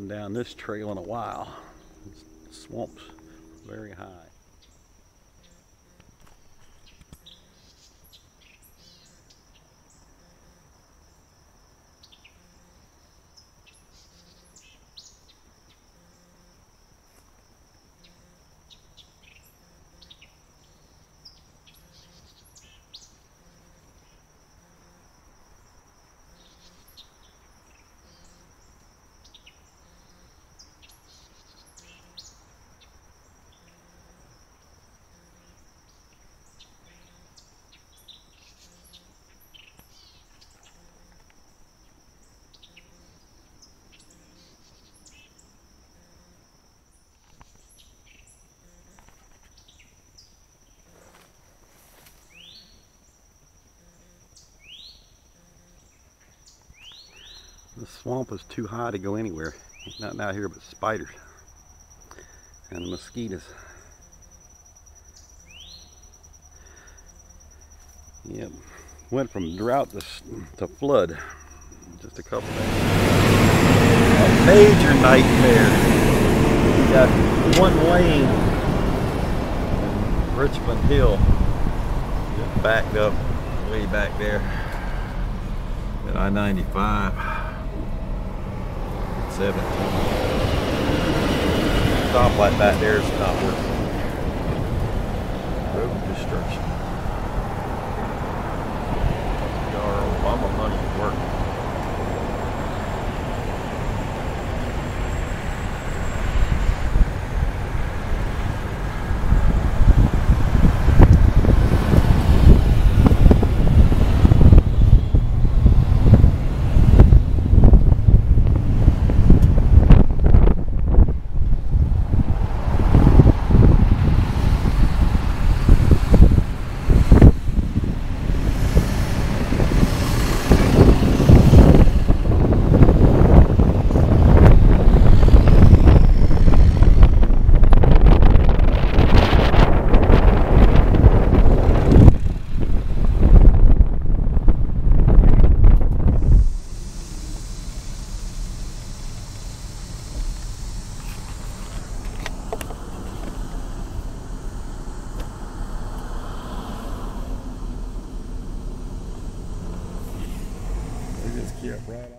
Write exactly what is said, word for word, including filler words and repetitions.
been down this trail in a while. The swamp's very high. The swamp is too high to go anywhere. Nothing out here but spiders and the mosquitoes. Yep, went from drought to, to flood just a couple days. A major nightmare. You got one lane, Richmond Hill, just backed up way back there at I ninety-five. seventeen. Stop like that there is not working. Road destruction. Our Obama money is working. Just kept right on.